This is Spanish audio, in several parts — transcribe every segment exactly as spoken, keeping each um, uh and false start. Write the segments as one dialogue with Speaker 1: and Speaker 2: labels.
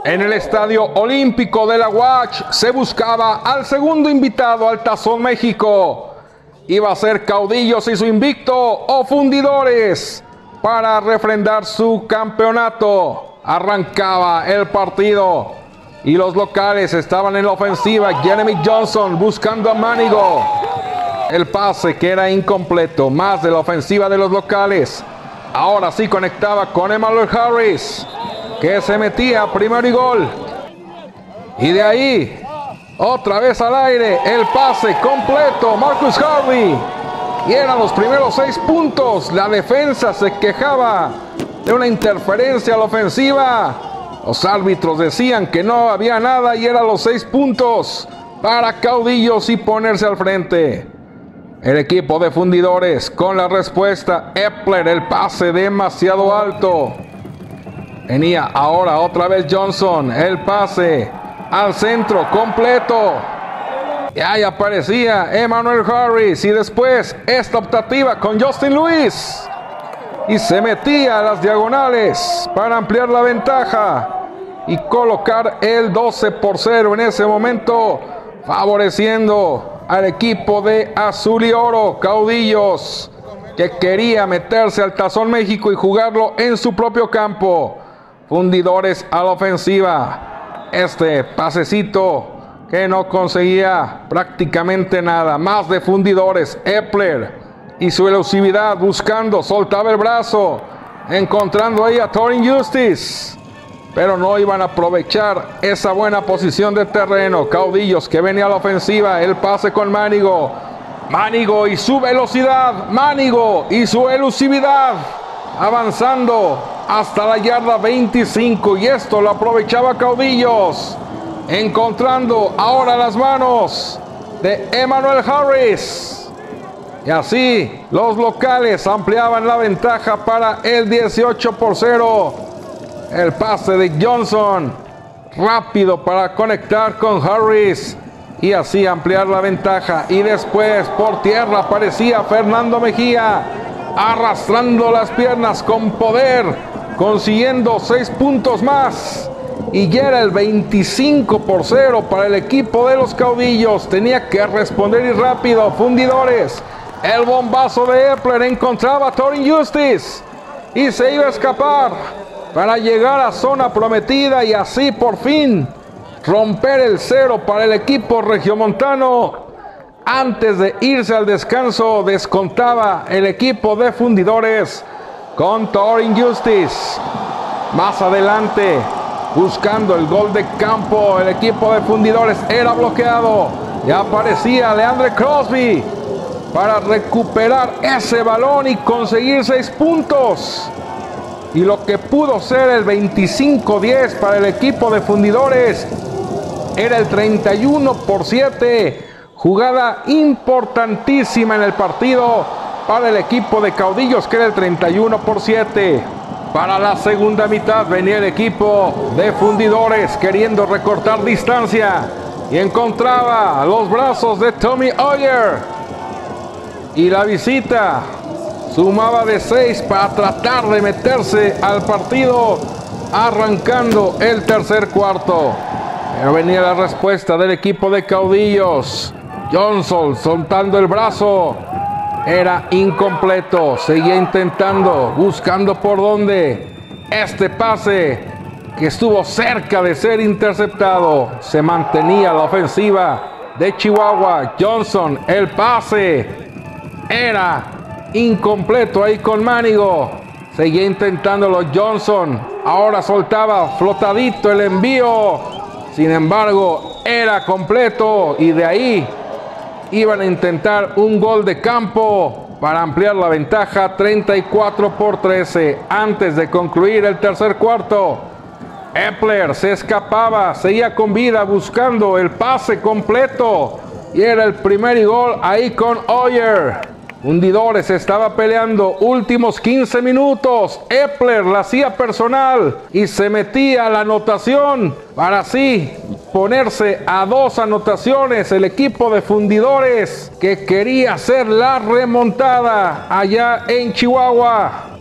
Speaker 1: En el Estadio Olímpico de la U A C se buscaba al segundo invitado al Tazón México. Iba a ser Caudillos y su invicto o Fundidores para refrendar su campeonato. Arrancaba el partido y los locales estaban en la ofensiva. Jeremy Johnson buscando a Manigo. El pase que era incompleto, más de la ofensiva de los locales. Ahora sí conectaba con Emmanuel Harris, que se metía primero y gol. Y de ahí, otra vez al aire, el pase completo, Marcus Harvey. Y eran los primeros seis puntos. La defensa se quejaba de una interferencia a la ofensiva. Los árbitros decían que no había nada y eran los seis puntos para Caudillos y ponerse al frente. El equipo de Fundidores con la respuesta. Epler, el pase demasiado alto. Venía ahora otra vez Johnson, el pase al centro completo. Y ahí aparecía Emmanuel Harris y después esta optativa con Justin Lewis. Y se metía a las diagonales para ampliar la ventaja y colocar el doce por cero en ese momento, favoreciendo al equipo de Azul y Oro, Caudillos, que quería meterse al Tazón México y jugarlo en su propio campo. Fundidores a la ofensiva. Este pasecito que no conseguía prácticamente nada. Más de Fundidores. Epler y su elusividad buscando, soltaba el brazo, encontrando ahí a Torin Justice, pero no iban a aprovechar esa buena posición de terreno. Caudillos que venía a la ofensiva. El pase con Manigo. Manigo y su velocidad. Manigo y su elusividad. Avanzando hasta la yarda veinticinco. Y esto lo aprovechaba Caudillos. Encontrando ahora las manos de Emmanuel Harris. Y así los locales ampliaban la ventaja para el dieciocho por cero. El pase de Johnson, rápido para conectar con Harris y así ampliar la ventaja. Y después por tierra aparecía Fernando Mejía, arrastrando las piernas con poder, consiguiendo seis puntos más. Y ya era el veinticinco por cero para el equipo de los Caudillos. Tenía que responder y rápido. Fundidores, el bombazo de Epler, encontraba a Torin Justice y se iba a escapar para llegar a zona prometida y así por fin romper el cero para el equipo regiomontano. Antes de irse al descanso, descontaba el equipo de Fundidores con Torin Justice. Más adelante, buscando el gol de campo, el equipo de Fundidores era bloqueado. Y aparecía Leandre Crosby para recuperar ese balón y conseguir seis puntos. Y lo que pudo ser el veinticinco diez para el equipo de Fundidores era el treinta y uno por siete. Jugada importantísima en el partido para el equipo de Caudillos, que era el treinta y uno por siete. Para la segunda mitad venía el equipo de Fundidores queriendo recortar distancia y encontraba los brazos de Tommy Oyer. Y la visita sumaba de seis para tratar de meterse al partido, arrancando el tercer cuarto. Pero venía la respuesta del equipo de Caudillos. Johnson soltando el brazo. Era incompleto. Seguía intentando, buscando por dónde. Este pase que estuvo cerca de ser interceptado. Se mantenía la ofensiva de Chihuahua. Johnson, el pase. Era incompleto ahí con Manigo. Seguía intentándolo Johnson. Ahora soltaba flotadito el envío. Sin embargo, era completo. Y de ahí iban a intentar un gol de campo para ampliar la ventaja treinta y cuatro por trece. Antes de concluir el tercer cuarto, Epler se escapaba. Seguía con vida buscando el pase completo. Y era el primer gol ahí con Oyer. Fundidores estaba peleando últimos quince minutos. Epler la hacía personal y se metía a la anotación para así ponerse a dos anotaciones. El equipo de Fundidores que quería hacer la remontada allá en Chihuahua.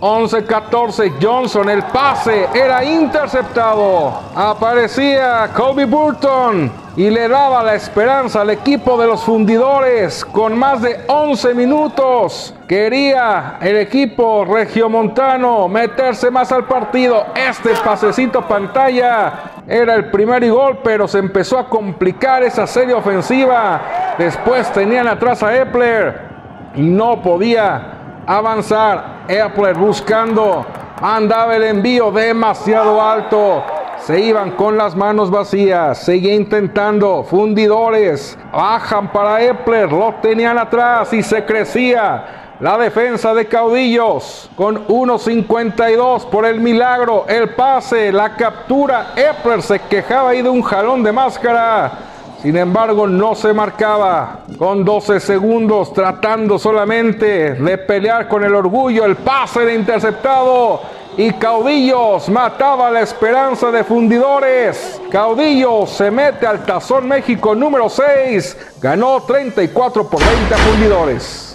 Speaker 1: once catorce, Johnson, el pase era interceptado. Aparecía Kobe Burton y le daba la esperanza al equipo de los fundidores con más de once minutos. Quería el equipo regiomontano meterse más al partido. Este pasecito pantalla era el primer gol, pero se empezó a complicar esa serie ofensiva. Después tenían atrás a Epler y no podía avanzar. Epler buscando, andaba el envío demasiado alto. Se iban con las manos vacías. Seguía intentando. Fundidores bajan para Epler. Lo tenían atrás y se crecía la defensa de Caudillos con uno cincuenta y dos por el milagro. El pase, la captura. Epler se quejaba ahí de un jalón de máscara. Sin embargo, no se marcaba. Con doce segundos, tratando solamente de pelear con el orgullo. El pase era interceptado y Caudillos mataba la esperanza de Fundidores. Caudillos se mete al Tazón México número seis. Ganó treinta y cuatro por veinte a Fundidores.